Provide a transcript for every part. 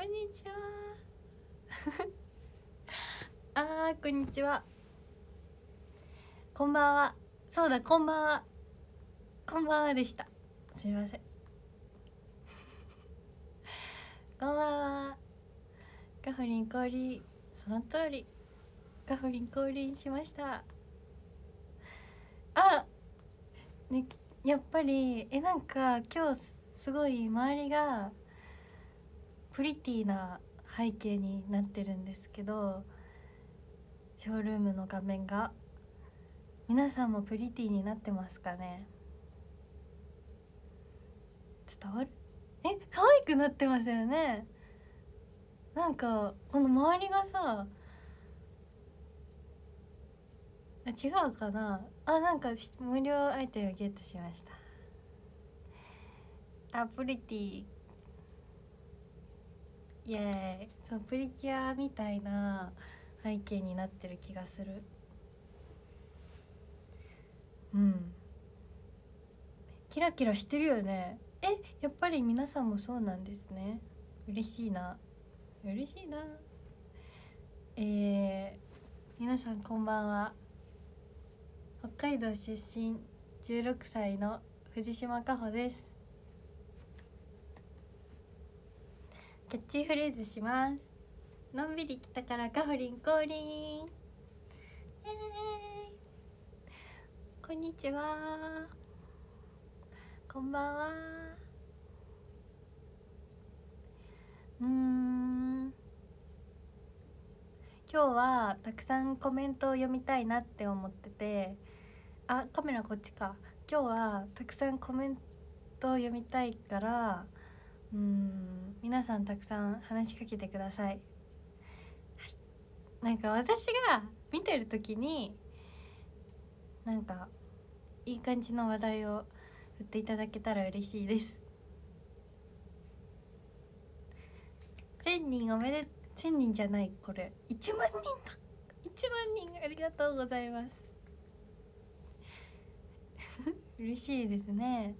んにちはこんにちは、こんばんは。そうだ、こんばんは、こんばんはでした。すいませんこんばんは。カフリン降臨、その通り、カフリン降臨しました。ね、やっぱりなんか今日すごい周りがプリティな背景になってるんですけど、ショールームの画面が皆さんもプリティになってますかね。伝わる？可愛くなってますよね。なんかこの周りがさ、違うかな。なんか無料アイテムゲットしました。プリティ、イエーイ。そう、プリキュアみたいな背景になってる気がする。キラキラしてるよね。やっぱり皆さんもそうなんですね。嬉しいな、嬉しいな。皆さんこんばんは。北海道出身16歳の藤島かほです。キャッチフレーズします。のんびり来たからかほりん降臨。イエーイ。こんにちは、こんばんは。今日はたくさんコメントを読みたいなって思ってて、カメラこっちか。今日はたくさんコメントを読みたいから、皆さんたくさん話しかけてください。はい、なんか私が見てる時になんかいい感じの話題を振っていただけたら嬉しいです。1000人おめで1000人じゃない、これ1万人だ。1万人ありがとうございます嬉しいですね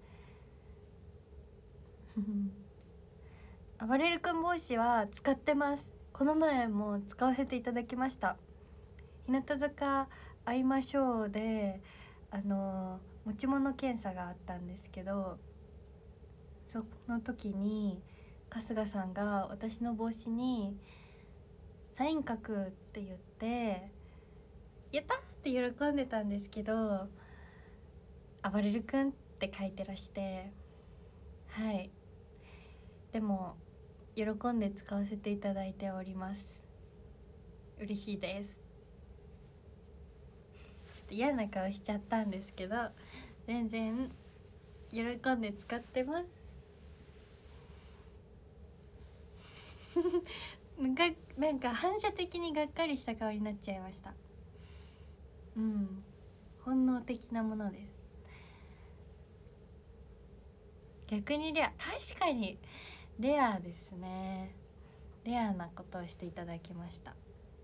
暴れる君帽子は使ってます。この前も使わせていただきました。日向坂会いましょうで持ち物検査があったんですけど、その時に春日さんが私の帽子にサイン書くって言ってやったって喜んでたんですけど、暴れる君って書いてらして、はい、でも喜んで使わせていただいております。嬉しいです。ちょっと嫌な顔しちゃったんですけど、全然喜んで使ってますなんか反射的にがっかりした顔になっちゃいました。本能的なものです。逆にレア、確かにレアですね。レアなことをしていただきました。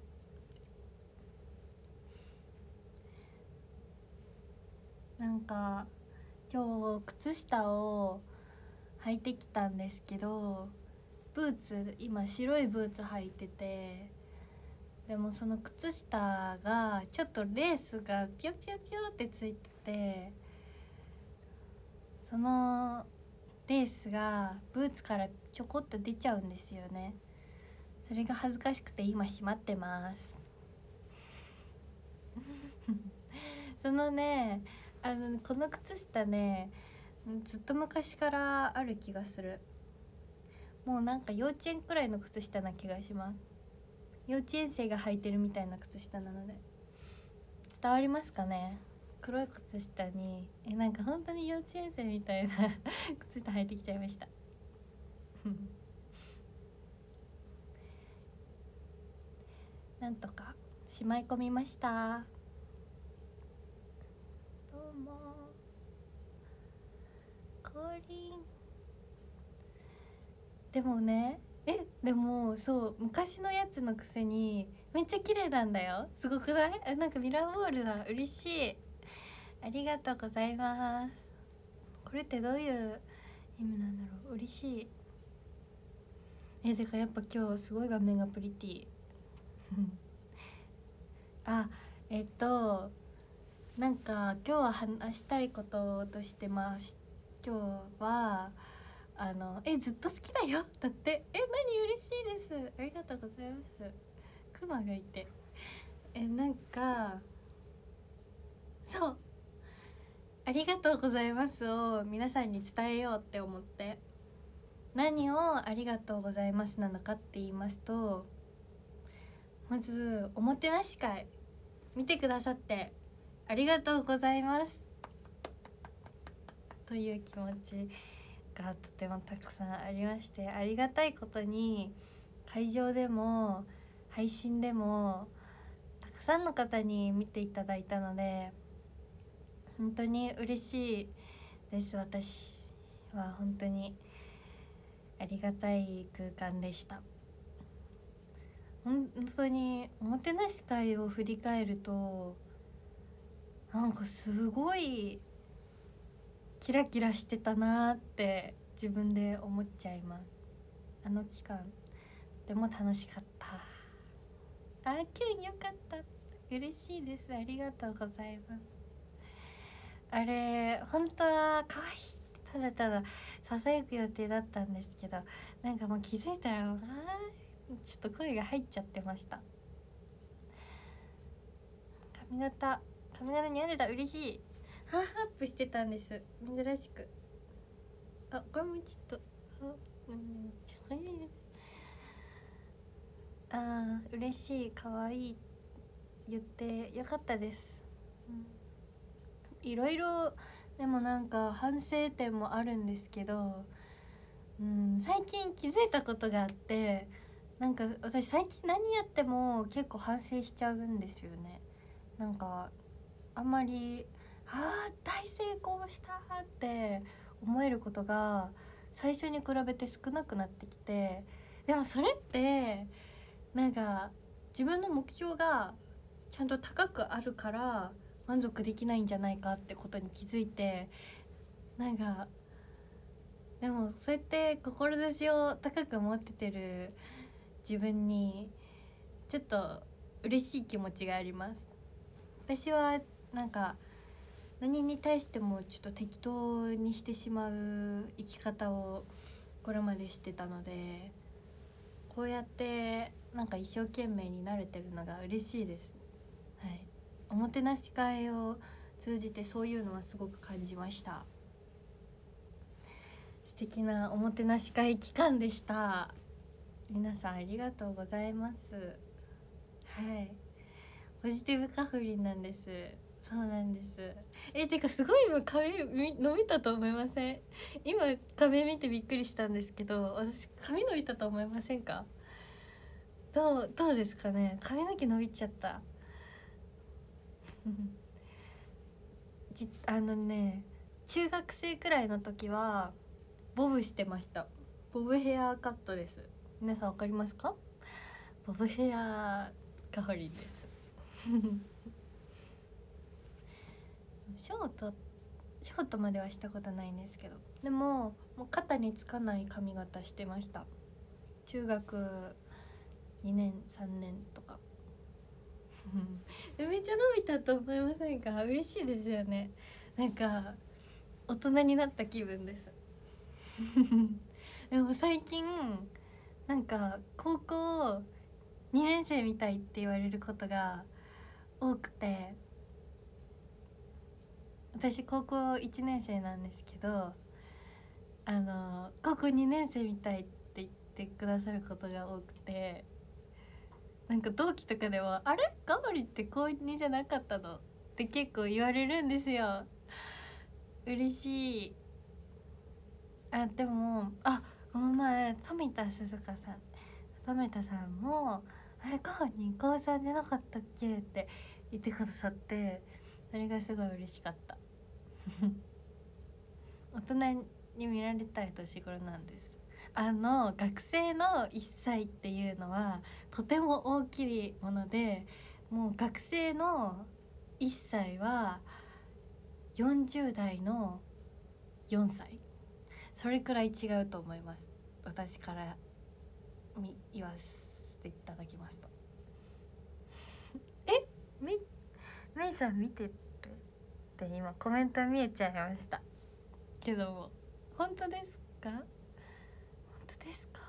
なんか今日靴下を履いてきたんですけど、ブーツ、今白いブーツ履いてて、でもその靴下がちょっとレースがピョピョピョってついてて、そのレースがブーツからちょこっと出ちゃうんですよね。それが恥ずかしくて今しまってますそのね、この靴下ね、ずっと昔からある気がする。もうなんか幼稚園くらいの靴下な気がします。幼稚園生が履いてるみたいな靴下なので。伝わりますかね。黒い靴下になんか本当に幼稚園生みたいな靴下履いてきちゃいましたなんとかしまい込みました。どうも降臨。でもね、でもそう昔のやつのくせにめっちゃ綺麗なんだよ。すごくない？なんかミラーボールだ。嬉しい、ありがとうございます。これってどういう意味なんだろう。嬉しい。 てかやっぱ今日すごい画面がプリティあなんか今日は話したいこととして今日はずっと好きだよだって。何嬉しいです、ありがとうございます。クマがいてなんかそうありがとうございますを皆さんに伝えようって思って。何をありがとうございますなのかって言いますと、まずおもてなし会見てくださってありがとうございますという気持ちがとてもたくさんありまして、ありがたいことに会場でも配信でもたくさんの方に見ていただいたので本当に嬉しいです。私は本当にありがたい空間でした。本当におもてなし会を振り返るとなんかすごいキラキラしてたなって自分で思っちゃいます。あの期間とても楽しかった。キュンよかった、嬉しいです、ありがとうございます。あれ本当は可愛いってただただささやく予定だったんですけど、なんかもう気づいたらちょっと声が入っちゃってました。髪型似合ってた、嬉しい。ハーフアップしてたんです、珍しく。これもちょっと嬉しい、可愛い言ってよかったです、いろいろ。でもなんか反省点もあるんですけど、最近気づいたことがあって、なんか私最近何やっても結構反省しちゃうんですよね。なんかあんまり大成功したって思えることが最初に比べて少なくなってきて、でもそれってなんか自分の目標がちゃんと高くあるから満足できないんじゃないかってことに気づいて、なんかでもそうやって志を高く持っててる自分にちょっと嬉しい気持ちがあります。私はなんか何に対してもちょっと適当にしてしまう生き方をこれまでしてたので、こうやってなんか一生懸命になれてるのが嬉しいです。はい、おもてなし会を通じてそういうのはすごく感じました。素敵なおもてなし会期間でした。皆さんありがとうございます。はい、ポジティブカフリンなんです。そうなんです。てかすごい今髪伸びたと思いません？今髪見てびっくりしたんですけど、私髪伸びたと思いませんか？どうですかね。髪の毛伸びちゃった中学生くらいの時はボブしてました。ボブヘアカットです。皆さんわかりますか？ボブヘアカホリンですショートまではしたことないんですけど、でももう肩につかない髪型してました。中学2年3年とかめっちゃ伸びたと思いませんか？嬉しいですよね。なんか大人になった気分ですでも最近なんか高校2年生みたいって言われることが多くて、私高校1年生なんですけど、高校2年生みたいって言ってくださることが多くて、なんか同期とかではあれガオリって高2じゃなかったのって結構言われるんですよ。嬉しい。でもこの前富田鈴香さんもあれガオリ高3じゃなかったっけって言ってくださって、それがすごい嬉しかった大人に見られたい年頃なんです。学生の1歳っていうのはとても大きいもので、もう学生の1歳は40代の4歳、それくらい違うと思います、私からはしていただきました。え、メイさん見てるって今コメント見えちゃいましたけども、本当ですか？本当ですか？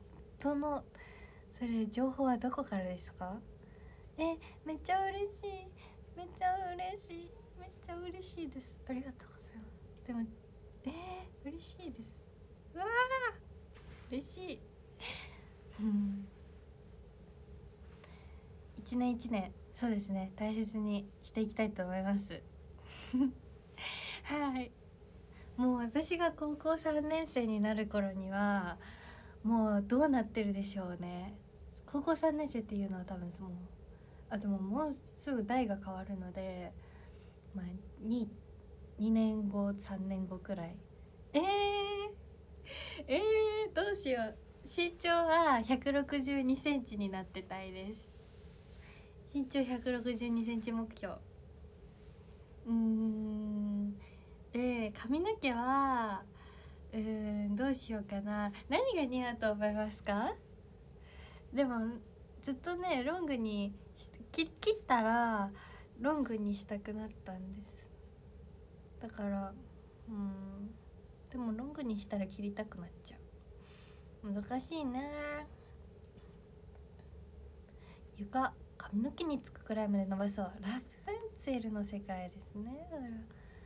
それ情報はどこからですか？めっちゃ嬉しい、めっちゃ嬉しい、めっちゃ嬉しいです。ありがとうございます。でも嬉しいです。うわー嬉しい。一年一年、そうですね、大切にしていきたいと思いますはい。もう私が高校3年生になる頃にはもうどうなってるでしょうね。高校3年生っていうのは多分でももうすぐ代が変わるので、まあ、2年後3年後くらい。どうしよう。身長は162センチになってたいです。身長162センチ目標。で髪の毛はどうしようかな。何が似合うと思いますか？でもずっとねロングに切ったらロングにしたくなったんです。だからでもロングにしたら切りたくなっちゃう。難しいね。床髪の毛につくくらいまで伸ばそう。ラプンツェルの世界ですね。だから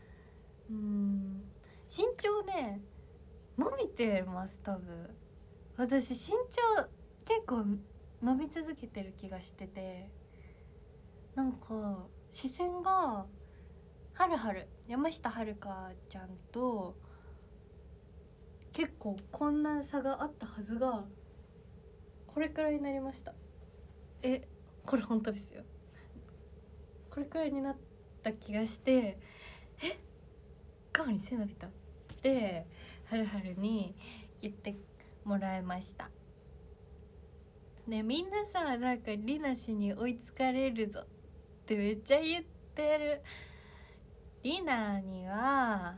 身長ね伸びてます多分。私身長結構伸び続けてる気がしてて、なんか視線が山下遥香ちゃんと結構こんな差があったはずがこれくらいになりました。これ本当ですよ。これくらいになった気がして、顔に背伸びたってはるに言ってもらいました。ね、みんなさ、なんかりな氏に追いつかれるぞってめっちゃ言ってる。りなには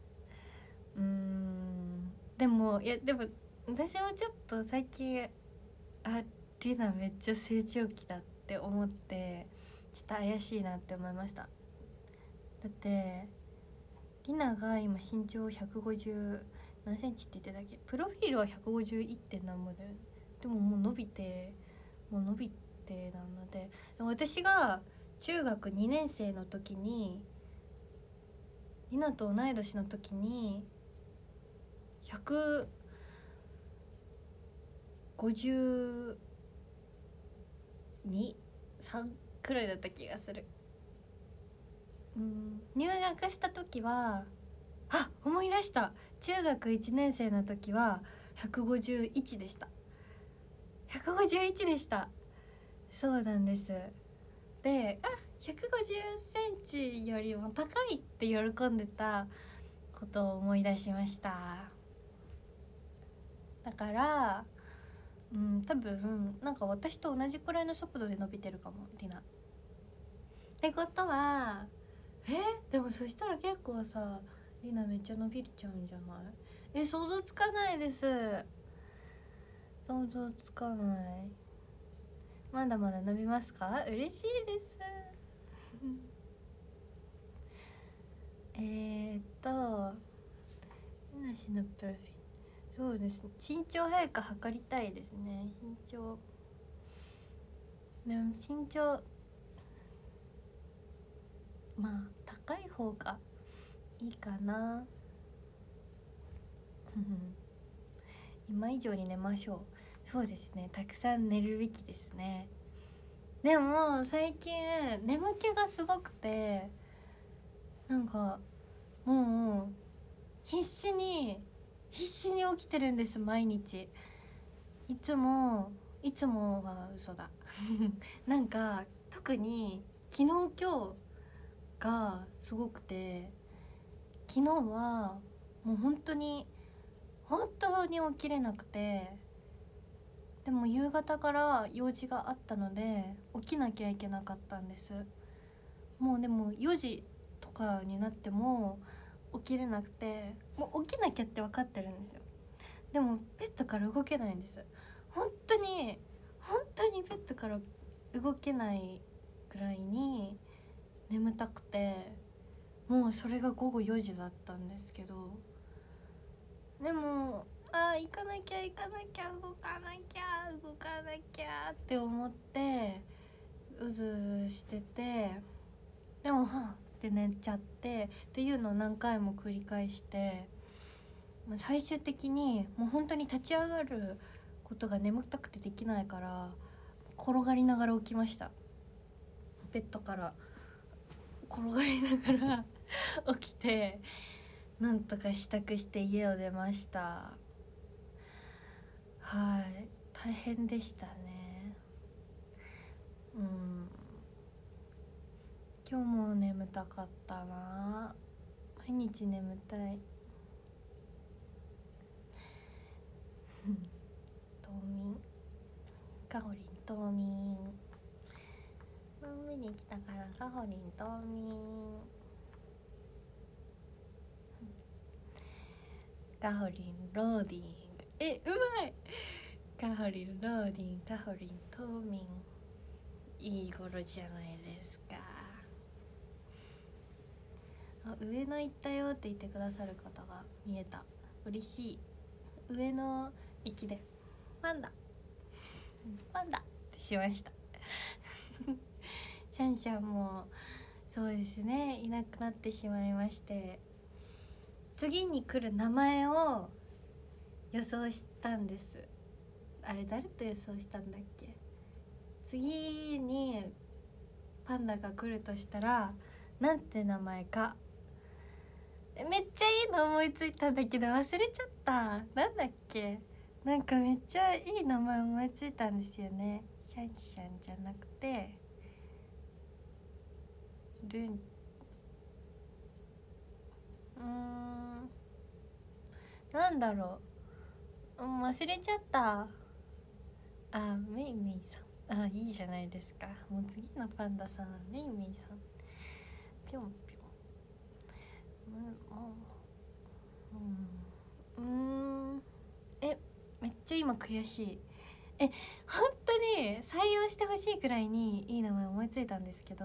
でも私もちょっと最近りなめっちゃ成長期だって思ってちょっと怪しいなって思いました。だってりなが今身長150何センチって言ってたっけ？プロフィールは151点何ぼだよね。でももう伸びてなので、私が中学2年生の時にりなと同い年の時に152、3くらいだった気がする。入学した時は思い出した。中学1年生の時は151でした。151でした。そうなんです。で150センチよりも高いって喜んでたことを思い出しました。だから多分なんか私と同じくらいの速度で伸びてるかもりな。ってことはでもそしたら結構さりなめっちゃ伸びちゃうんじゃない？想像つかないです。想像つかない。まだまだ伸びますか？嬉しいですりなしのプロフィール、そうですね、身長早く測りたいですね。でも身長まあ高い方がいいかな今以上に寝ましょう。そうですね、たくさん寝るべきですね。でも最近眠気がすごくて、なんかもう必死に起きてるんです、毎日。いつもは嘘だなんか特に昨日今日がすごくて、昨日はもう本当に起きれなくて、でも夕方から用事があったので起きなきゃいけなかったんです。もうでも4時とかになっても起きれなくて、もう起きなきゃって分かってるんですよ。でもベッドから動けないんです。 本当にベッドから動けないくらいに眠たくて、もうそれが午後4時だったんですけど、でも行かなきゃ動かなきゃって思ってうずうずしてて、でもはぁって寝ちゃってっていうのを何回も繰り返して、最終的にもう本当に立ち上がることが眠たくてできないから、転がりながら起きました。ベッドから転がりながら起きて、なんとか支度して家を出ました。はい、大変でしたね。今日も眠たかったな。毎日眠たい。冬眠、かほりん冬眠、飲みに来たからかほりん冬眠、かほりんローディング、うまい。かほりんローディング、かほりん冬眠、いい頃じゃないですか。上野行ったよって言ってくださる方が見えた。嬉しい。上野駅でパンダってしましたシャンシャンもそうですね、いなくなってしまいまして、次に来る名前を予想したんです。あれ誰と予想したんだっけ。次にパンダが来るとしたらなんて名前か、めっちゃいいの思いついたんだけど忘れちゃった。なんだっけ。なんかめっちゃいい名前思いついたんですよね。シャンシャンじゃなくてルン、なんだろう、忘れちゃった。メイメイさん、いいじゃないですか。もう次のパンダさんはメイメイさん。ぴょんぴょん。めっちゃ今悔しい。本当に採用してほしいくらいにいい名前思いついたんですけど、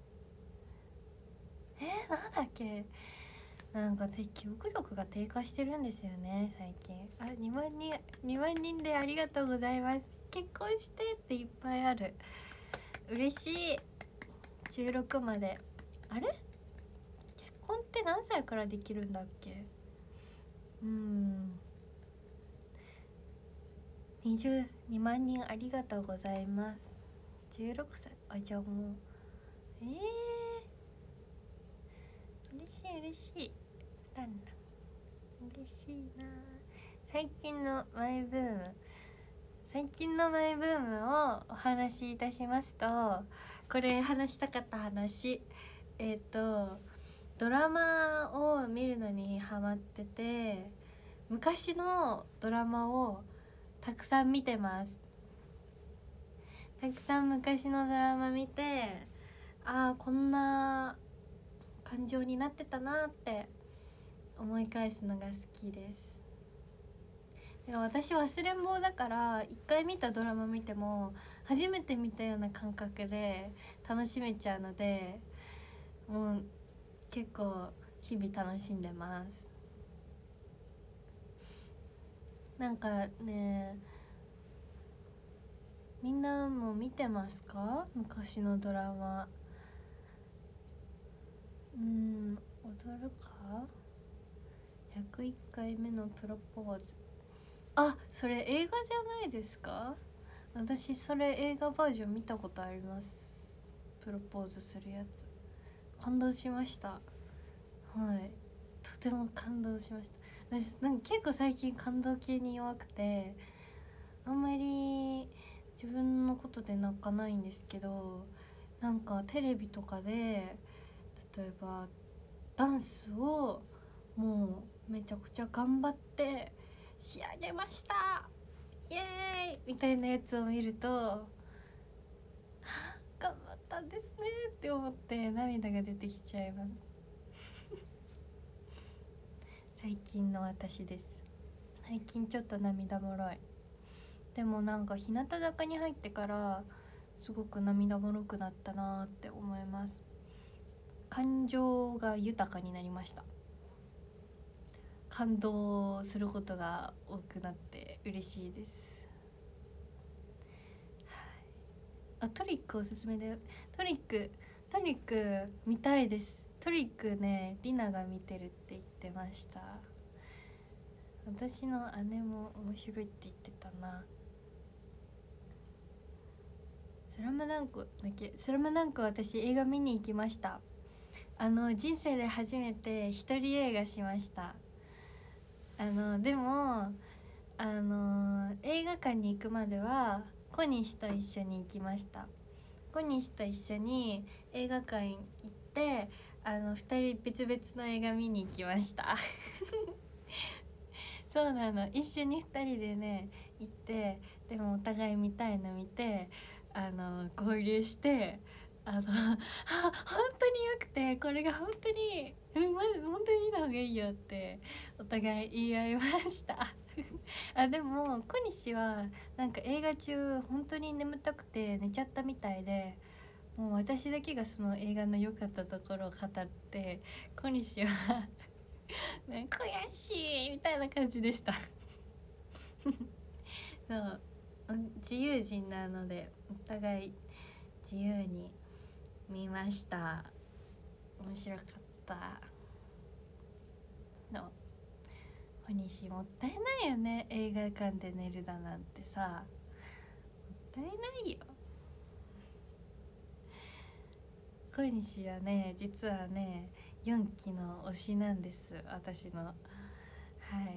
なんだっけ。なんか記憶力が低下してるんですよね最近。2万人でありがとうございます。結婚してっていっぱいある。嬉しい。16まで。あれ、結婚って何歳からできるんだっけ。22万人ありがとうございます。16歳。じゃあもう嬉しいランラン、嬉しいな。最近のマイブームをお話しいたしますと、これ話したかった話、ドラマを見るのにハマってて、昔のドラマをたくさん見てます。たくさん昔のドラマ見て、こんな感情になってたなって思い返すのが好きです。私忘れん坊だから、一回見たドラマ見ても初めて見たような感覚で楽しめちゃうので、もう結構日々楽しんでます。なんかね、みんなも見てますか？昔のドラマ。踊るか？101回目のプロポーズ。それ映画じゃないですか？私それ映画バージョン見たことあります。プロポーズするやつ、感動しました。はい、とても感動しました。私なんか結構最近感動系に弱くて、あんまり自分のことで泣かないんですけど、なんかテレビとかで例えばダンスをもうめちゃくちゃ頑張って仕上げましたイエーイみたいなやつを見ると、頑張ったんですねって思って涙が出てきちゃいます最近の私です。最近ちょっと涙もろい。 でもなんか日向坂に入ってからすごく涙もろくなったなって思います。感情が豊かになりました。感動することが多くなって嬉しいです。トリックおすすめだよ。トリック見たいです。トリックね、リナが見てるって言ってました。私の姉も面白いって言ってたな。スラムダンクだけ、スラムダンク私映画見に行きました。人生で初めて一人映画しました。でも映画館に行くまでは小西と一緒に行きました。小西と一緒に映画館行って2人別々の映画見に行きましたそうなの、一緒に2人でね行って、でもお互い見たいの見て合流して本当によくて、これが本当にまず本当に見た方がいいよってお互い言い合いましたでも小西はなんか映画中本当に眠たくて寝ちゃったみたいで、もう私だけがその映画の良かったところを語って、小西はね、悔しいみたいな感じでしたそう自由人なのでお互い自由に見ました。面白かった。の小西もったいないよね、映画館で寝るだなんてさ、もったいないよ。小西はね、実はね4期の推しなんです、私の。はい、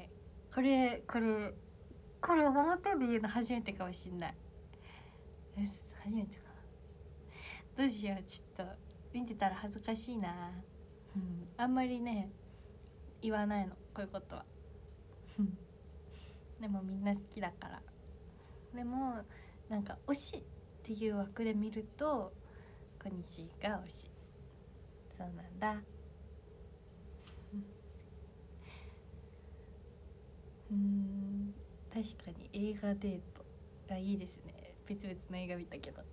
これ表で言うの初めてかもしんない。初めてかな。どうしよう、ちょっと見てたら恥ずかしいなあんまりね言わないの、こういうことはでもみんな好きだから。でもなんか推しっていう枠で見ると小西が推し。そうなんだ。確かに映画デートがいいですね。別々の映画見たけど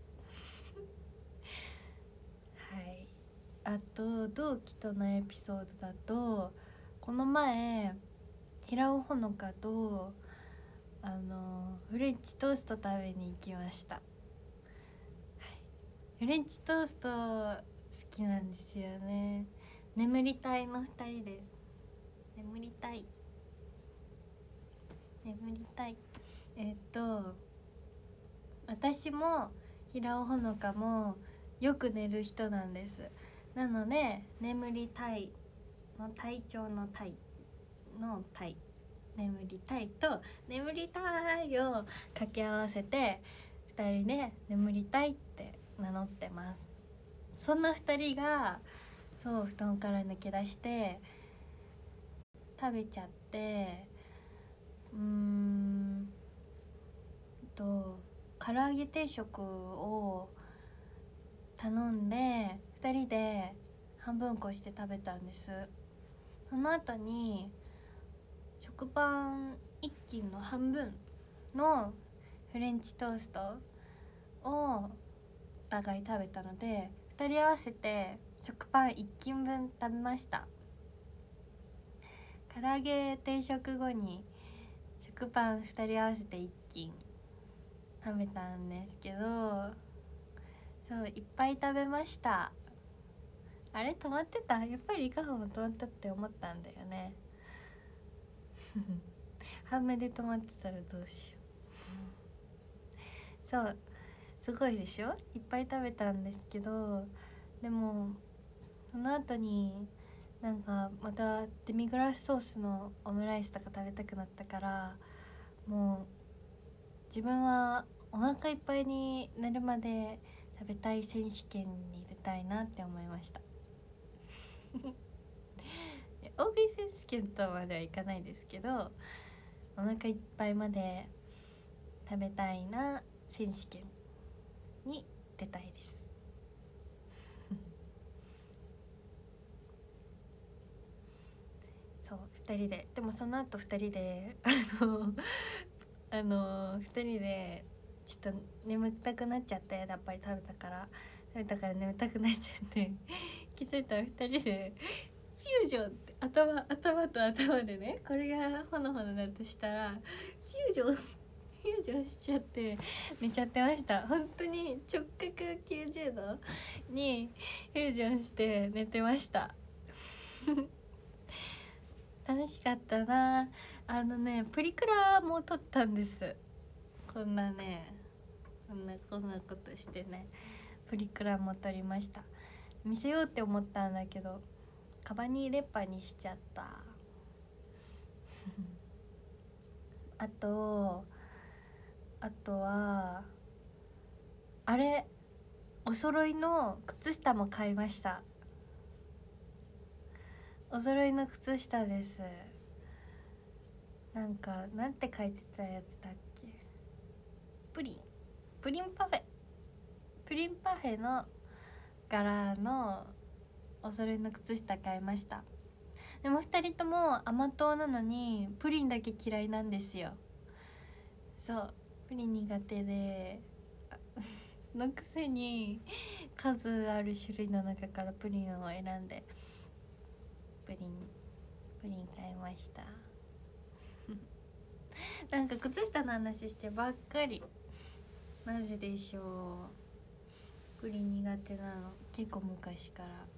はい。あと同期とのエピソードだと、この前平尾ほのかとフレンチトースト食べに行きました。はい、フレンチトースト好きなんですよね。眠りたいの2人です。眠りたい私も平尾ほのかもよく寝る人なんです。なので眠りたいの体調の体の体、眠りたいと眠りたいを掛け合わせて2人で眠りたいって名乗ってます。そんな2人がそう布団から抜け出して食べちゃって、唐揚げ定食を頼んで2人で半分こして食べたんです。その後に食パン1斤の半分のフレンチトーストをお互い食べたので、2人合わせて食パン1斤分食べました。唐揚げ定食後に食パン2人合わせて1斤食べたんですけど、そういっぱい食べました。あれ止まってた？やっぱりいかほも止まったって思ったんだよね半目で止まってたらどうしようそう、すごいでしょ、いっぱい食べたんですけど、でもその後になんかまたデミグラスソースのオムライスとか食べたくなったから、もう自分はお腹いっぱいになるまで食べたい選手権に出たいなって思いました大食い選手権とまではいかないですけど、お腹いっぱいまで食べたいな選手権に出たいですそう2人で、でもその後2人で 2人でちょっと眠たくなっちゃって、やっぱり食べたから眠たくなっちゃって気づいたら2人でフュージョンって頭と頭でね、これがほのほのだとしたらフュージョンしちゃって寝ちゃってました。本当に直角90度にフュージョンして寝てました楽しかったな。プリクラも撮ったんです。こんなことしてね、プリクラも撮りました。見せようって思ったんだけどカバンに入れっぱにしちゃったあとはあれ、お揃いの靴下も買いました。お揃いの靴下です。なんて書いてたやつだっけ、プリンパフェの柄のお揃いの靴下買いました。でも2人とも甘党なのにプリンだけ嫌いなんですよ。そう、プリン苦手でのくせに数ある種類の中からプリンを選んでプリン買いましたなんか靴下の話してばっかり。なぜでしょう。プリン苦手なの、結構昔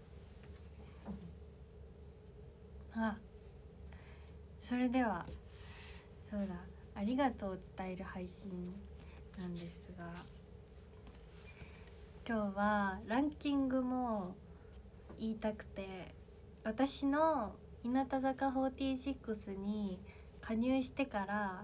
からあ、それではそうだ、ありがとうを伝える配信なんですが、今日はランキングも言いたくて、私の日向坂46に加入してから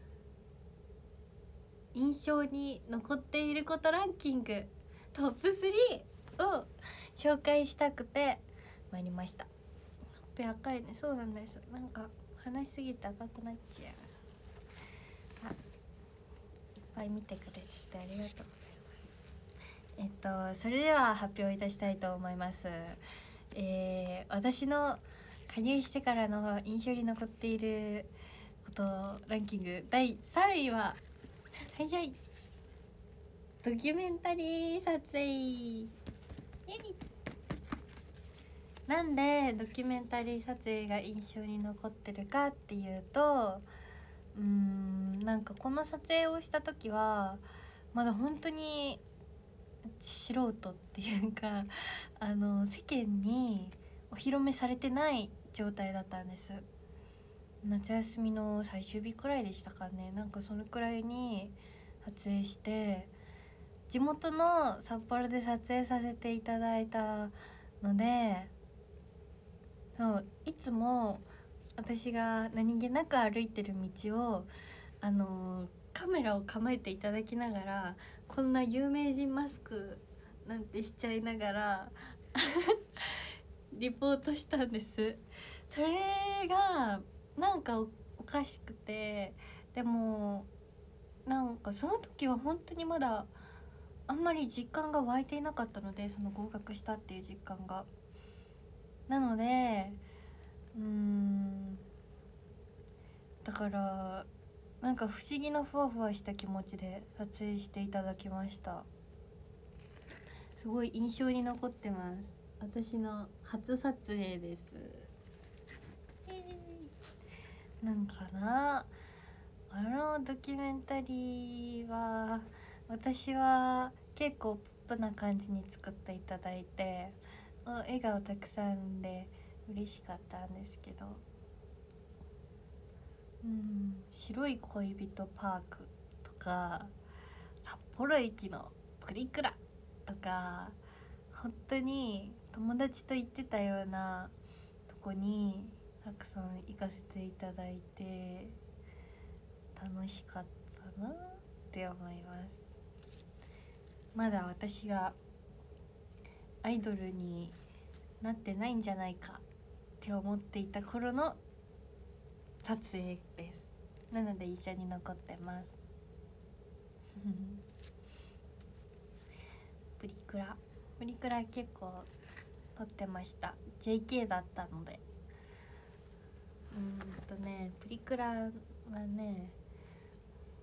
印象に残っていることランキングトップ3を紹介したくて参りました。ほっぺ赤いね。そうなんです、なんか話しすぎて赤くなっちゃう。いっぱい見てくれてありがとうございます。それでは発表いたしたいと思います。私の加入してからの印象に残っていることランキング第3位はドキュメンタリー撮影。なんでドキュメンタリー撮影が印象に残ってるかっていうと、なんかこの撮影をした時はまだ本当に素人っていうか世間にお披露目されてない状態だったんです。夏休みの最終日くらいでしたかね。なんかそのくらいに撮影して、地元の札幌で撮影させていただいたので、そういつも私が何気なく歩いてる道をカメラを構えていただきながら、こんな有名人マスクなんてしちゃいながらリポートしたんです。それがなんかおかしくて、でもなんかその時は本当にまだあんまり実感が湧いていなかったので、その合格したっていう実感が。なのでだからなんか不思議なふわふわした気持ちで撮影していただきました。すごい印象に残ってます。私の初撮影です。なんかな、ドキュメンタリーは私は結構ポップな感じに作っていただいて、笑顔たくさんで嬉しかったんですけど、白い恋人パークとか札幌駅のプリクラとか、本当に友達と行ってたようなとこにたくさん行かせていただいて楽しかったなって思います。まだ私がアイドルになってないんじゃないかって思っていた頃の撮影です。なので一緒に残ってますプリクラ結構撮ってました。 JK だったので。プリクラはね、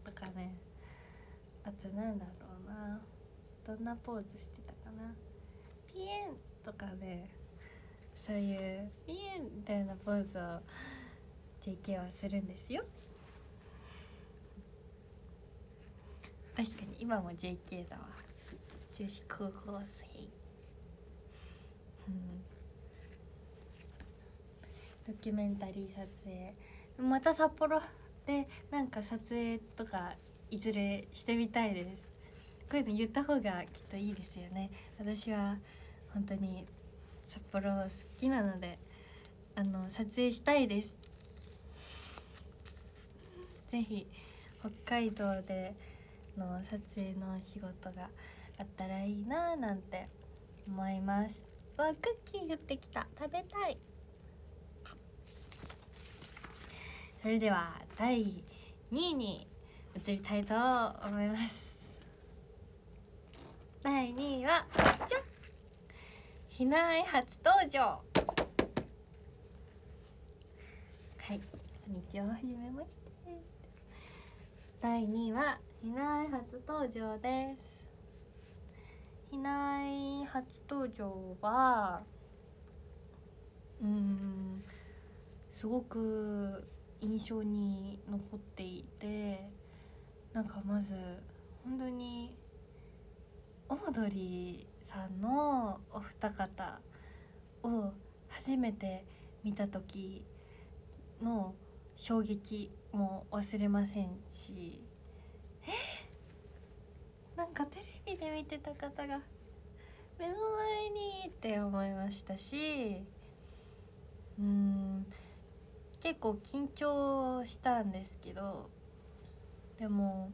とかね、あとなんだろうな、どんなポーズしてたかな、ピエンとかね、そういうピエンみたいなポーズを JK はするんですよ。確かに今も JK だわ、女子高校生。ドキュメンタリー撮影、また札幌でなんか撮影とかいずれしてみたいです。こういうの言った方がきっといいですよね。私は本当に札幌好きなので撮影したいです。ぜひ北海道での撮影の仕事があったらいいななんて思います。わ、クッキー降ってきた、食べたい。それでは第2位に移りたいと思います。第2位はじゃん、ひなあい初登場。はい、こんにちは、はじめまして。第2位はひなあい初登場です。ひなあい初登場はすごく印象に残っていて、なんかまず本当にオードリーさんのお二方を初めて見た時の衝撃も忘れませんし、なんかテレビで見てた方が目の前にって思いましたし、結構緊張したんですけど、でも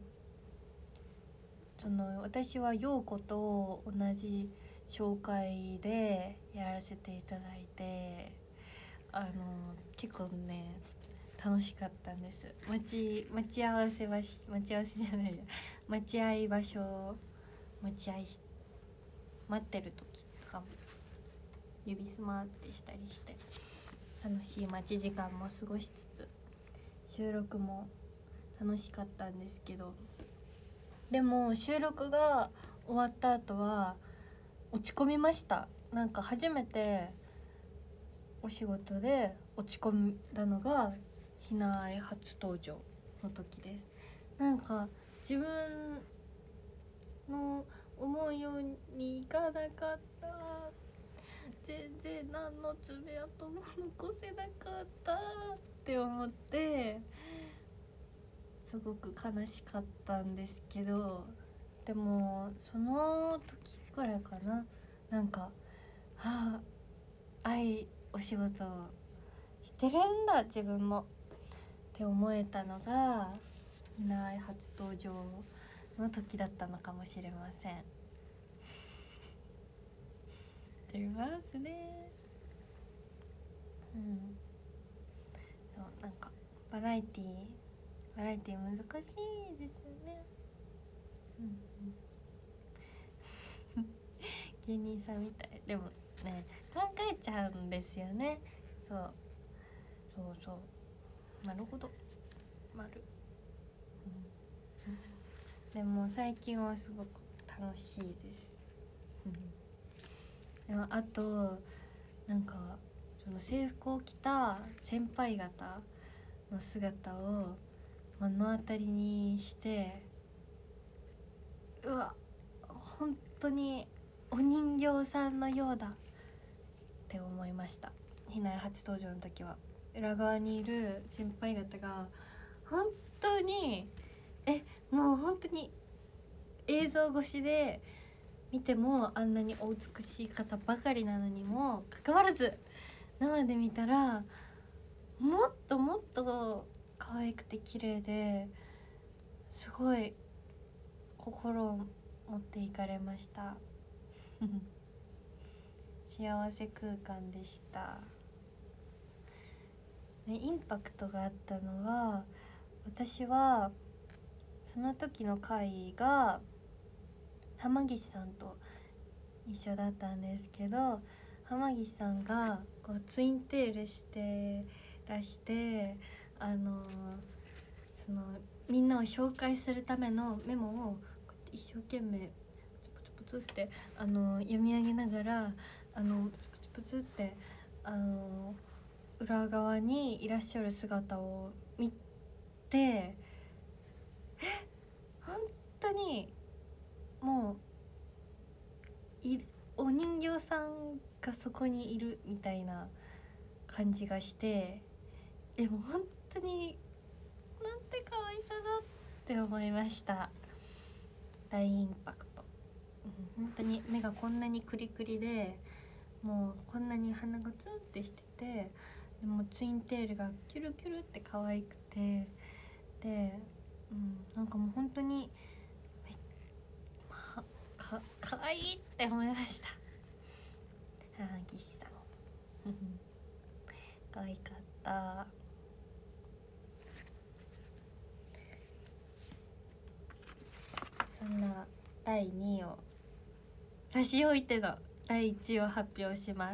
私は陽子と同じ紹介でやらせていただいて、結構ね楽しかったんです。待ち合わせじゃないや、待合場所、待ってる時とかも指スマってしたりして楽しい待ち時間も過ごしつつ収録も楽しかったんですけど、でも収録が終わった後は落ち込みました。なんか初めてお仕事で落ち込んだのがひなあい初登場の時です。なんか自分の思うようにいかなかった、全然何の爪痕も残せなかったって思ってすごく悲しかったんですけど、でもその時くらいかな、なんかお仕事をしてるんだ自分もって思えたのがひなあい初登場の時だったのかもしれません。出ますね。そう、なんかバラエティ難しいですよね。芸人さんみたい。でもね、考えちゃうんですよね。そうなるほど、でも最近はすごく楽しいですでもあとなんかその制服を着た先輩方の姿を目の当たりにして、うわ、本当にお人形さんのようだって思いました。ひなあい初登場の時は裏側にいる先輩方が本当にもう本当に映像越しで見てもあんなにお美しい方ばかりなのにもかかわらず、生で見たらもっともっと可愛くて綺麗ですごい心を持っていかれました幸せ空間でした、ね、インパクトがあったのは、私はその時の回が浜岸さんと一緒だったんですけど、浜岸さんがこうツインテールしてらして、そのみんなを紹介するためのメモをこうやって一生懸命プツプツプツって読み上げながらプツプツって裏側にいらっしゃる姿を見て、本当にもうお人形さんがそこにいるみたいな感じがして、でも本当になんて可愛さだって思いました。大インパクト、本当に目がこんなにクリクリで、もうこんなに鼻がツンってしてて、でもツインテールがキュルキュルって可愛くて、で、なんかもう本当に可愛いって思いました。岸さん可愛かった。そんな第2位を差し置いての第1位を発表します。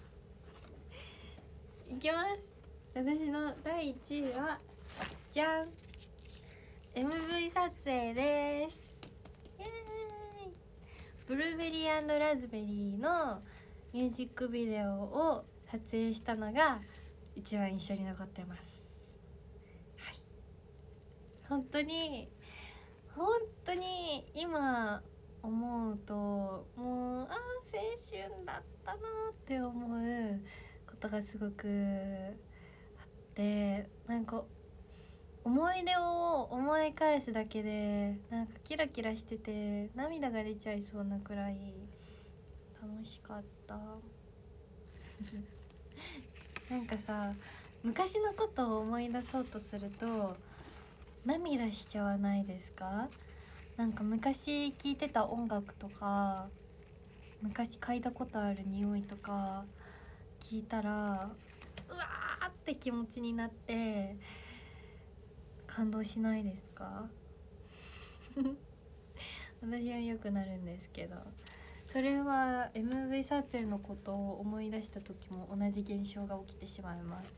いきます。私の第1位はじゃん、 MV 撮影です。イエーイ。ブルーベリー&ラズベリーのミュージックビデオを撮影したのが一番印象に残ってます。はい、本当に今思うともう青春だったなって思うことがすごくあって、なんか思い出を思い返すだけでなんかキラキラしてて涙が出ちゃいそうなくらい楽しかったなんかさ、昔のことを思い出そうとすると涙しちゃわないですか？なんか昔聴いてた音楽とか、昔嗅いだことある匂いとか聞いたら、うわーって気持ちになって感動しないですか？私はよくなるんですけど、それは MV 撮影のことを思い出した時も同じ現象が起きてしまいます。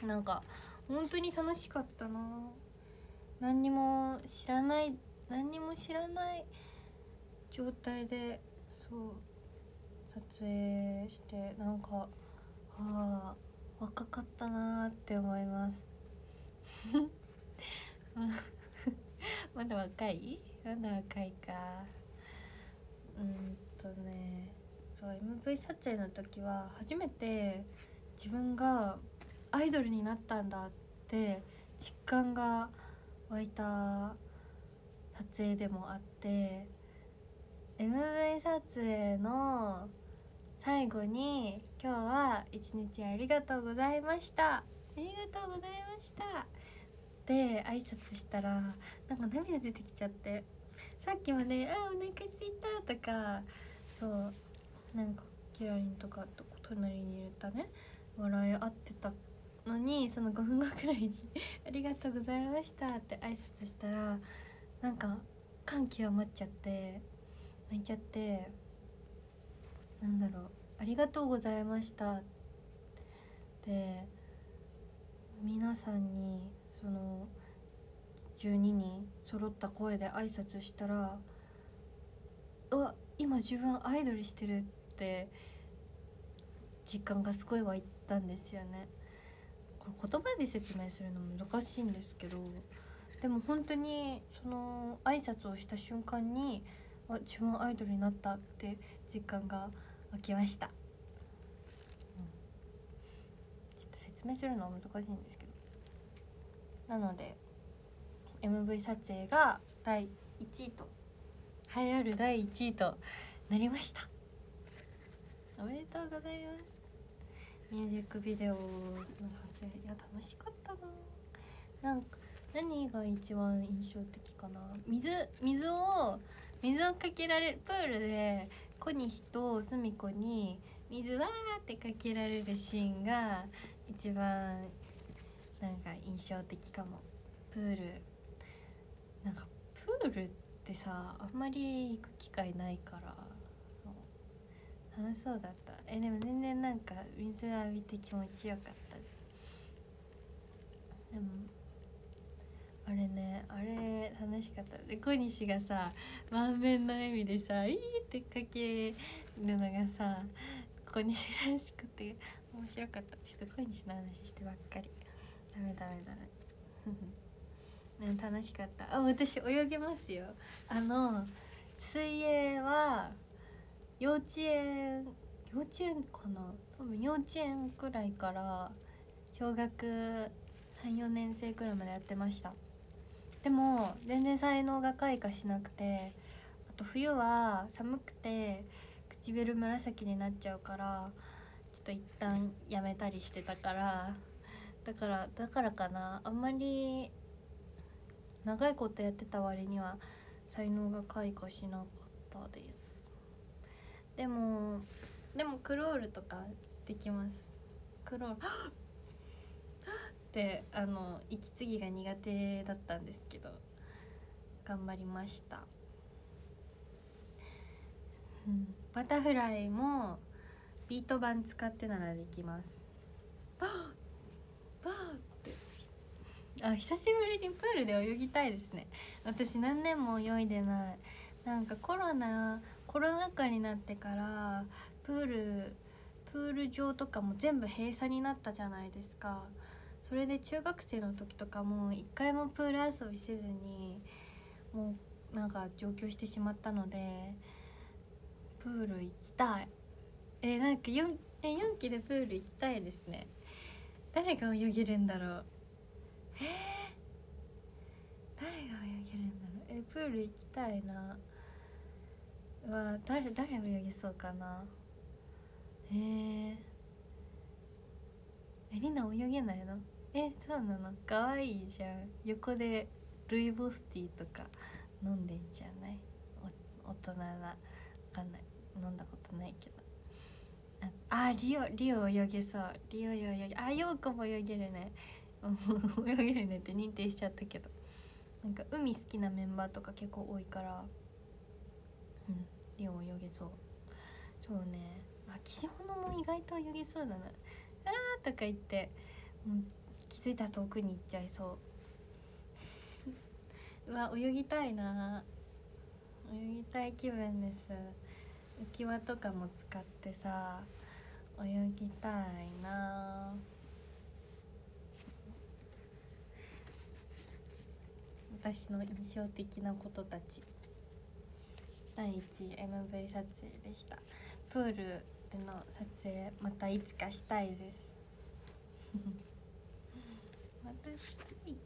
なんか本当に楽しかったな。何にも知らない状態でそう撮影して、なんか若かったなって思います。まだ若いか。そう MV 撮影の時は初めて自分がアイドルになったんだって実感が湧いた撮影でもあって、 MV 撮影の最後に今日は一日ありがとうございました、ありがとうございましたで挨拶したらなんか涙出てきちゃって、さっきまでお腹すいたとか、そうなんかキラリンとかと隣にいるたね笑い合ってたのに、その5分後くらいにありがとうございましたって挨拶したらなんか感極まっちゃって泣いちゃって、なんだろう、ありがとうございましたって皆さんにその12人揃った声で挨拶したら、うわ今自分アイドルしてるって実感がすごい湧いたんですよね。これ言葉で説明するの難しいんですけど、でも本当にその挨拶をした瞬間に自分アイドルになったって実感が湧きました、ちょっと説明するのは難しいんですけど、なので MV 撮影が第1位と栄えある第1位となりました。おめでとうございます。ミュージックビデオの撮影、いや楽しかったな。なんか何が一番印象的かな。水をかけられる、プールで小西とすみ子に水わーってかけられるシーンが一番なんか印象的かも。プール、なんかプールってさあんまり行く機会ないから楽しそうだった。でも全然なんか水浴びて気持ちよかった。でもあれね、あれ楽しかったで、小西がさ満面の笑みでさ「いい」ってかけるのがさ小西らしくて面白かった。ちょっと小西の話してばっかり。ダメダメダメね、楽しかった。あ、私泳げますよ。水泳は幼稚園かな、多分幼稚園くらいから小学3、4年生くらいまでやってました。でも全然才能が開花しなくて、あと冬は寒くて唇紫になっちゃうからちょっと一旦やめたりしてたから、だからかな、あんまり長いことやってた割には才能が開花しなかったです。でもクロールとかできます。クロールって息継ぎが苦手だったんですけど頑張りました。バタフライもビート板使ってならできます。バーって、あ、久しぶりにプールで泳ぎたいですね。私何年も泳いでない。なんかコロナ禍になってからプール場とかも全部閉鎖になったじゃないですか。それで中学生の時とかも一回もプール遊びせずにもうなんか上京してしまったので、プール行きたい。なんか4期でプール行きたいですね。誰が泳げるんだろう。誰が泳げるんだろう。プール行きたいな。誰泳げそうかな。りな泳げないの？そうなの？かわいいじゃん。横でルイボスティーとか飲んでんじゃない？大人な、わかんない、飲んだことないけど。リオ泳げそう。リオ泳げ、ヨーコも泳げるね。泳げるねって認定しちゃったけど、なんか海好きなメンバーとか結構多いから、リオ泳げそう。そうね、岸穂野も意外と泳げそうだな。とか言って、気づいたら遠くに行っちゃいそう。泳ぎたいな。泳ぎたい気分です。浮き輪とかも使ってさ泳ぎたいな。私の印象的なことたち。第1位 MV 撮影でした。プールでの撮影またいつかしたいですまたした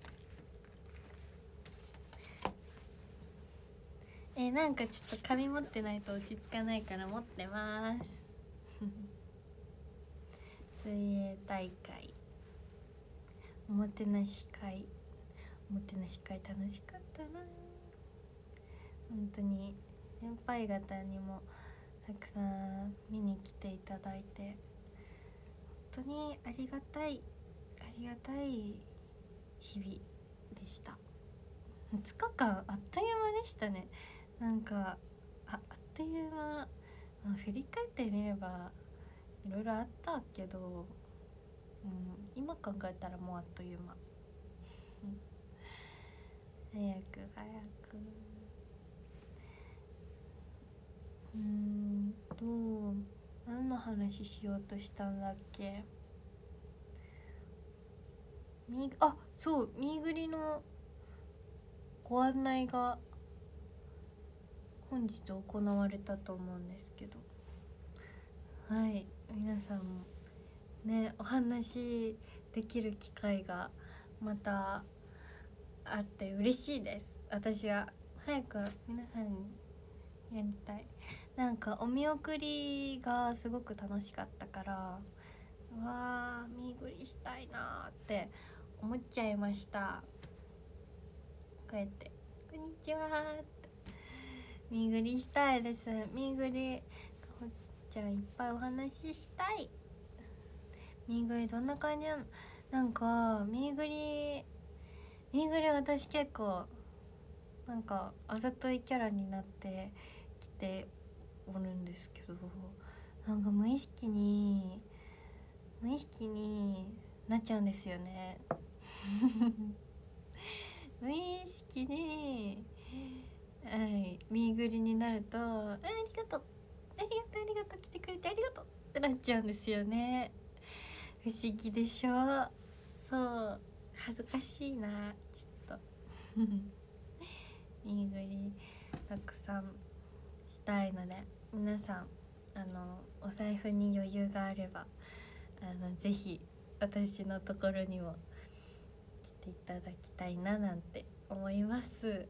い。なんかちょっと紙持ってないと落ち着かないから持ってます水泳大会、おもてなし会楽しかったな。本当に先輩方にもたくさん見に来ていただいて本当にありがたい日々でした。2日間あっという間でしたね。なんかあっという間、振り返ってみればいろいろあったけど、今考えたらもうあっという間早く何の話しようとしたんだっけ。そう、ミーグリのご案内が本日行われたと思うんですけど、はい、皆さんもねお話できる機会がまたあって嬉しいです。私は早く皆さんにやりたい。なんかお見送りがすごく楽しかったから、見送りしたいなって思っちゃいました。こうやって「こんにちは」って見送りしたいです。見送りかほちゃんいっぱいお話ししたい。見送りどんな感じなの？なんか見送り私結構なんかあざといキャラになってきておるんですけど、なんか無意識になっちゃうんですよね無意識に、はい、見ぐりになるとありがとうありがとうありがとう来てくれてありがとうってなっちゃうんですよね。不思議でしょ。そう恥ずかしいなちょっと見ぐりたくさんしたいので、皆さんお財布に余裕があればぜひ私のところにも来ていただきたいななんて思います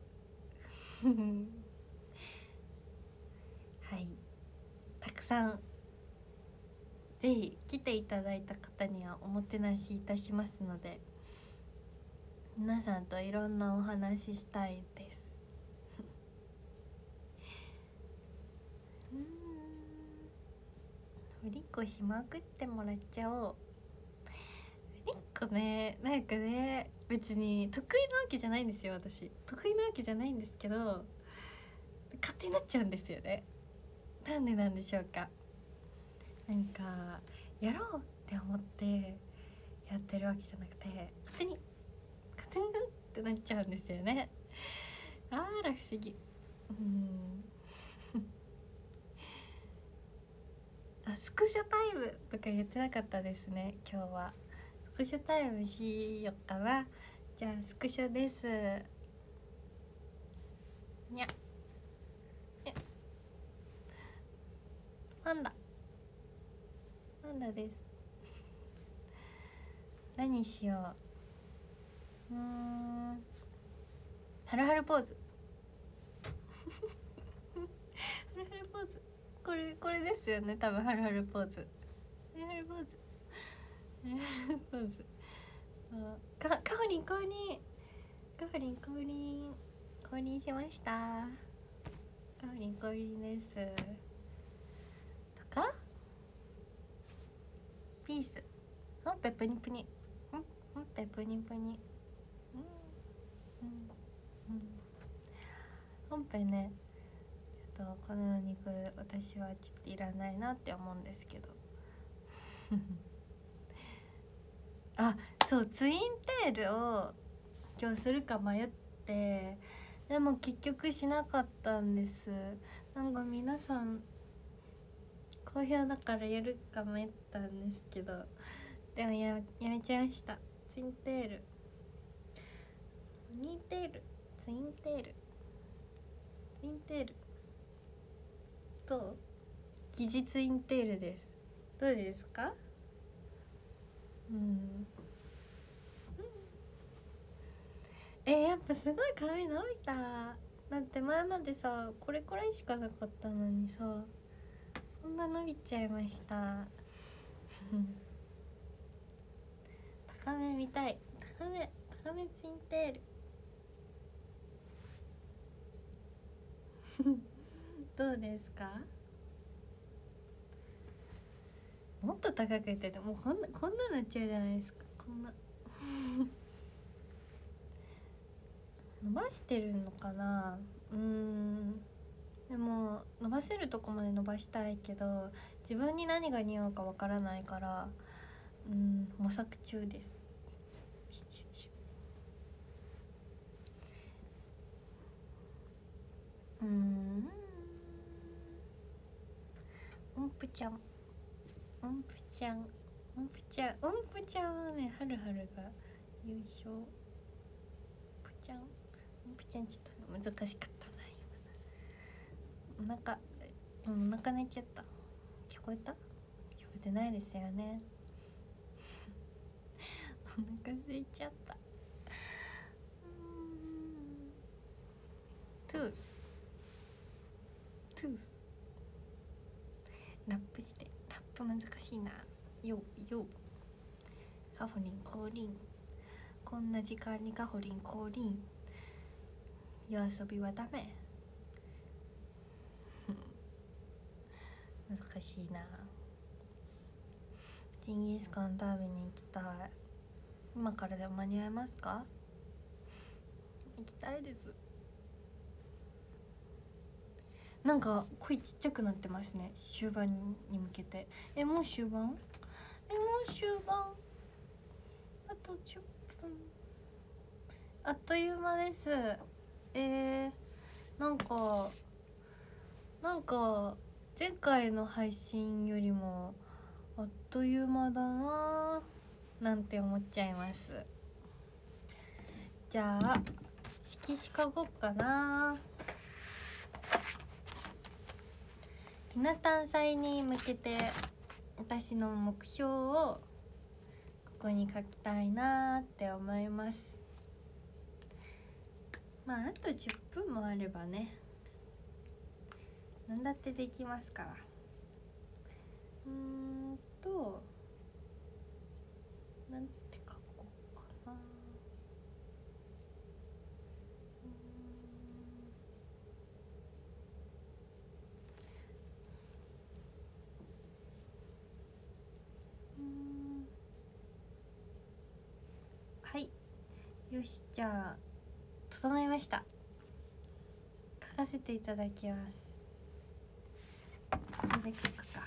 はい、たくさんぜひ来ていただいた方にはおもてなしいたしますので、皆さんといろんなお話ししたいですおりっこしまくってもらっちゃおう。おりっこね、なんかね、別に得意なわけじゃないんですよ。私得意なわけじゃないんですけど、勝手になっちゃうんですよね。なんでなんでしょうか。なんかやろうって思ってやってるわけじゃなくて、勝手にってなっちゃうんですよね。あら不思議。あ、スクショタイムとか言ってなかったですね。今日はスクショタイムしよっかな。じゃあスクショです。にゃパンダです。何しよう。ハルハルポーズハルハルポーズ、これですよね、多分。ハルハルポーズハルハルポーズハルハルポーズ。かほりん降臨、かほりん降臨、降臨しました。かほりん降臨ですとか、ピース、ほっぺぷにぷに、ほっぺぷにぷに、ほっぺね、ちょっとこの肉私はちょっといらないなって思うんですけどあ、そう、ツインテールを今日するか迷って、でも結局しなかったんです。なんか皆さん好評だからやるか迷ったんですけど、でもやめちゃいました。ツインテール、ポニーテール、ツインテール、ツインテールと疑似ツインテールです。どうですか？やっぱすごい髪伸びた。だって前までさこれくらいしかなかったのにさ、こんな伸びちゃいました高め見たい。高めツインテールどうですか？もっと高く言っててもうこんななっちゃうじゃないですか。こんな伸ばしてるのかな。でも伸ばせるとこまで伸ばしたいけど、自分に何が似合うかわからないから、模索中です。音符ちゃんはね、はるはるが優勝。音符ちゃんちょっと難しかったな。お腹鳴いちゃった。聞こえた？聞こえてないですよねお腹空いちゃった。トゥースラップして、ラップ難しいな。よカホリン降臨、こんな時間にカホリン降臨、夜遊びはダメ難しいな。ジンギスカン食べに行きたい。今からでも間に合いますか？行きたいです。なんか声ちっちゃくなってますね、終盤に向けて。もう終盤あと10分。 あっという間です。なんか前回の配信よりもあっという間だななんて思っちゃいます。じゃあ色紙かごっかな。ひな誕祭に向けて私の目標をここに書きたいなって思います。まああと10分もあればね、何だってできますから。なんて書こうかな。はい、よし、じゃあ整いました。書かせていただきます。これで書くか。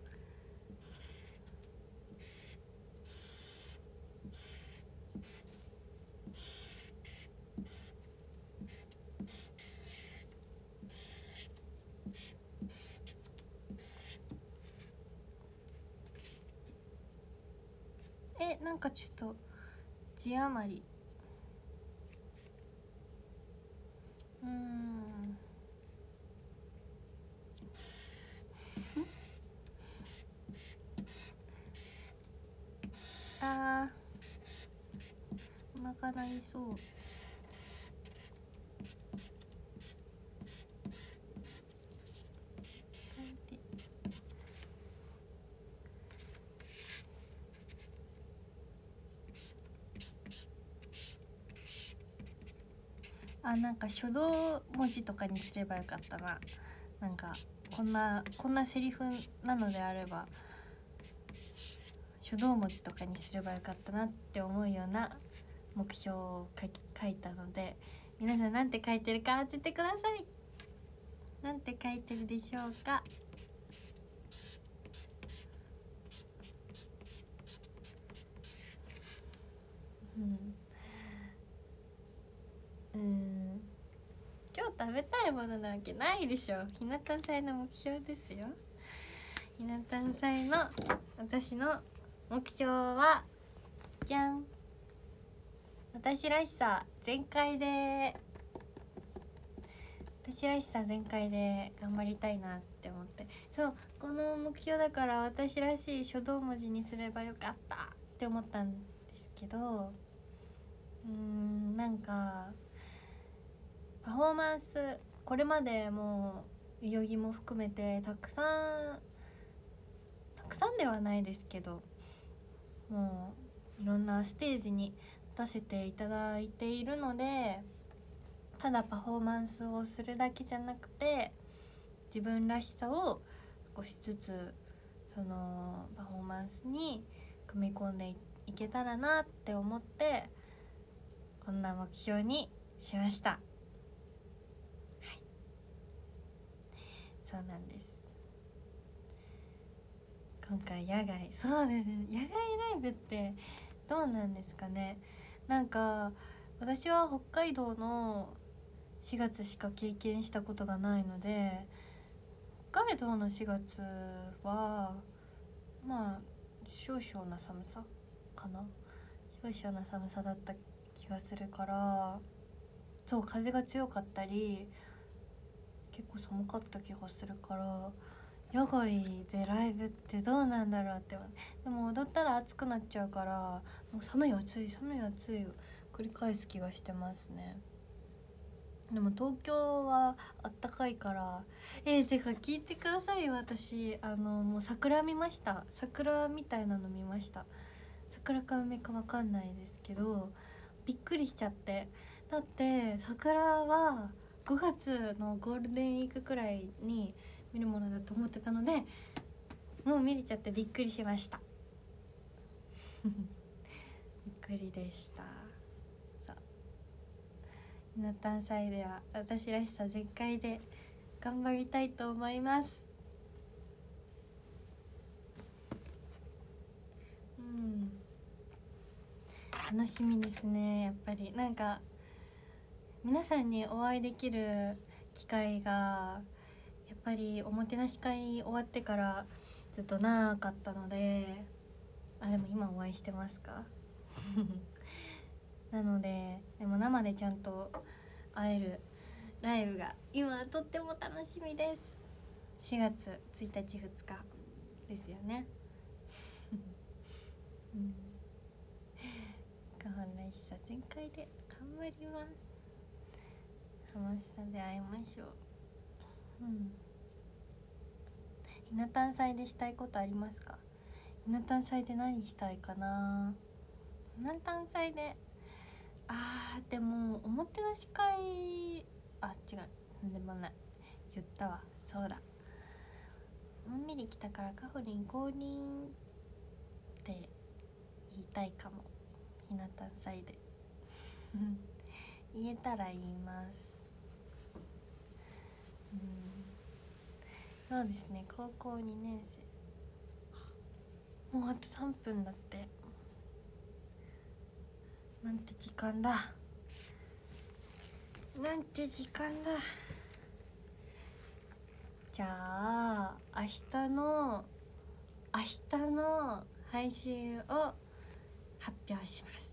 なんかちょっと字余り。あー、お腹鳴りそう。なんか書道文字とかにすればよかったな。なんかこんなセリフなのであれば書道文字とかにすればよかったなって思うような目標を書いたので、皆さんなんて書いてるか当ててください。なんて書いてるでしょうか。今日食べたいものなわけないでしょ。ひな誕祭の目標ですよ。ひな誕祭の私の目標はじゃん、私らしさ全開で頑張りたいなって思って、そう、この目標だから私らしい書道文字にすればよかったって思ったんですけど、なんかパフォーマンス、これまでもう代々木も含めてたくさんではないですけど、もういろんなステージに出せていただいているので、ただパフォーマンスをするだけじゃなくて自分らしさを少しずつそのパフォーマンスに組み込んでいけたらなって思ってこんな目標にしました。はい、そうなんです。今回野外、そうですね、野外ライブってどうなんですかね。なんか私は北海道の4月しか経験したことがないので、北海道の4月はまあ少々な寒さかな、少々な寒さだった気がするから、そう、風が強かったり結構寒かった気がするから、野外でライブってどうなんだろうって。でも踊ったら暑くなっちゃうから、もう寒い暑い寒い暑いを繰り返す気がしてますね。でも東京はあったかいから、てか聞いてくださいよ。私もう桜見ました。桜みたいなの見ました。桜か梅か分かんないですけどびっくりしちゃって。だって桜は5月のゴールデンウィークくらいに見るものだと思ってたので、もう見れちゃってびっくりしました。びっくりでした。ひな誕祭では私らしさ全開で頑張りたいと思います。楽しみですね。やっぱりなんか皆さんにお会いできる機会がやっぱりおもてなし会終わってからずっとなかったので、でも今お会いしてますかなので、でも生でちゃんと会えるライブが今とっても楽しみです。4月1日2日ですよね5本来久全開で頑張ります。ハマスタで会いましょう。ひなたん祭でしたいことありますか？ひなたん祭で何したいかな。ひなたん祭ででもおもてなし会違う、なんでもない、言ったわ。そうだ、のんびり来たからかほりん公認って言いたいかも。ひなたん祭で言えたら言います。そうですね、高校2年生、もうあと3分だって。なんて時間だ、なんて時間だ。じゃあ明日の配信を発表します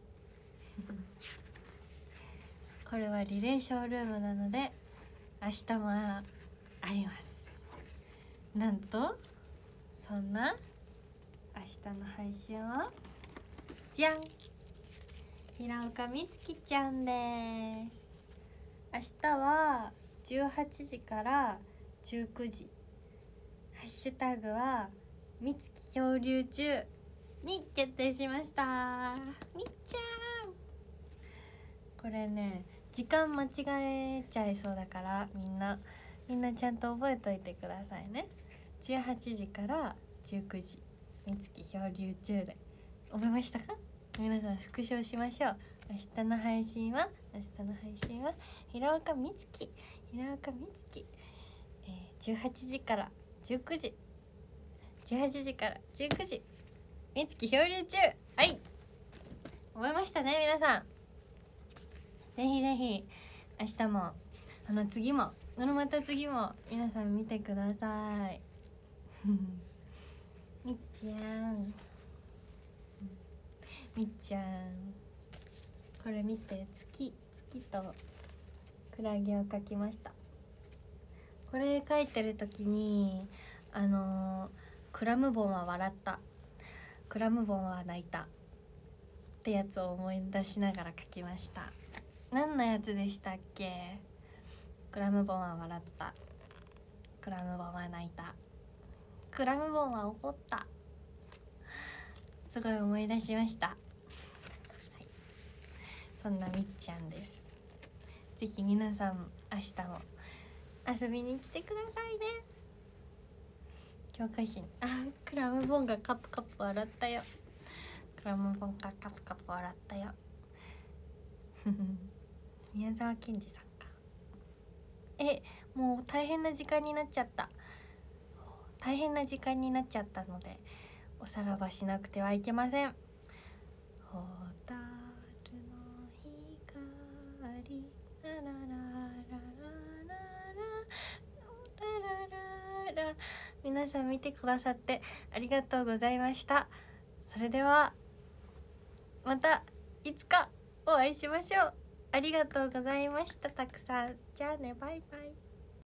これはリレーションルームなので明日もあります。なんとそんな明日の配信はじゃん、平岡美月ちゃんです。明日は18時から19時、ハッシュタグは美月漂流中に決定しました。みっちゃん、これね時間間違えちゃいそうだからみんなちゃんと覚えといてくださいね。18時から19時、美月漂流中で覚えましたか？皆さん復唱しましょう。明日の配信は平岡美月18時から19時、18時から19時、美月漂流中。はい、覚えましたね皆さん。ぜひぜひ明日も次もまた次も皆さん見てくださいみっちゃん、これ見て、月とクラゲを描きました。これ描いてる時にクラムボンは笑った、クラムボンは泣いたってやつを思い出しながら描きました。何のやつでしたっけ？クラムボンは笑った、クラムボンは泣いた、クラムボンは怒った、すごい思い出しました、はい、そんなみっちゃんです。ぜひ皆さん明日も遊びに来てくださいね。教科書にクラムボンがカプカプ笑ったよ、クラムボンがカプカプ笑ったよ宮沢賢治さんか。もう大変な時間になっちゃったのでおさらばしなくてはいけません。ホタルの光ラララララララララ、皆さん見てくださってありがとうございました。それではまたいつかお会いしましょう。ありがとうございました。たくさん。じゃあね、バイバイ。